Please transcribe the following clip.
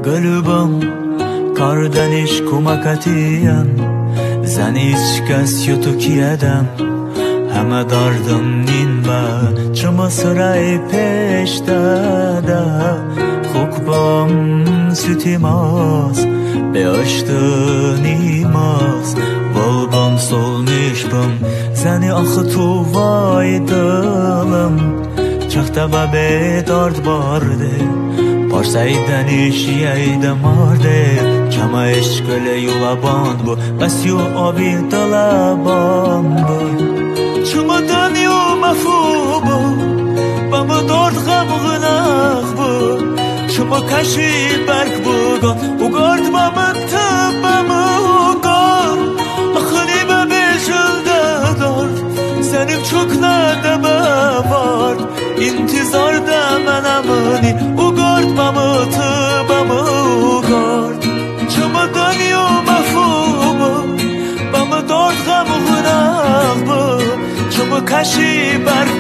قلبم کاردنش کمکتیم زنی هیچ کس یوتو کیدم همه دردم نین با چما سرای پیش داده خوکبام sütümas beaştınımas Balbam solmuşbam Seni axı tuvaydım Çaxta babe dard bardı Parsaydan işiyeydim ardı Kama eşkele yulaban bu Bas yu abi dalaban bu Çumadan yu mafubu Bamı dard gamğınaq bu Çuma kaşı berk bugan Ugard bamı tıbbamı ugar Axını babe jılda dard Senim çok nadaba var İntizarda menamını Ugard bamı tıbbamı ugard Çumadan yu mafubu Bamı dard gamğınaq bu Çuma kaşı berk